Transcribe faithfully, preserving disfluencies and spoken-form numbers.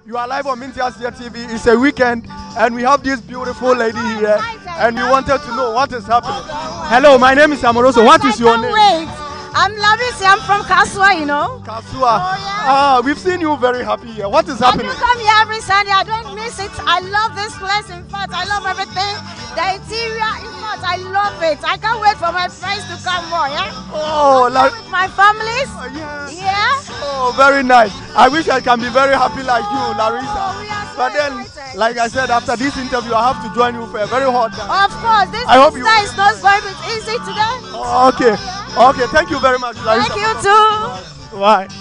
You are live on Minty Asia T V. It's a weekend, and we have this beautiful lady here, and we wanted to know what is happening. Hello, my name is Amoroso. What is your name? Wait, I'm Labisi. I'm from Kasua, you know. Kasua. Oh, yeah. Ah, we've seen you very happy here. What is happening? I do come here every Sunday. I don't miss it. I love this place. In fact, I love everything. The interior, in fact, I love it. I can't wait for my friends to come more. Yeah. Oh, like with my families. uh, yes. Yeah. Oh, very nice. I wish I can be very happy like you, Larissa. Oh, we are so But then, excited. like I said, after this interview, I have to join you for a very hot time. Of course, this I hope you- is not going to be easy today. Oh, okay. Okay, thank you very much, Larissa. Thank you too. Bye.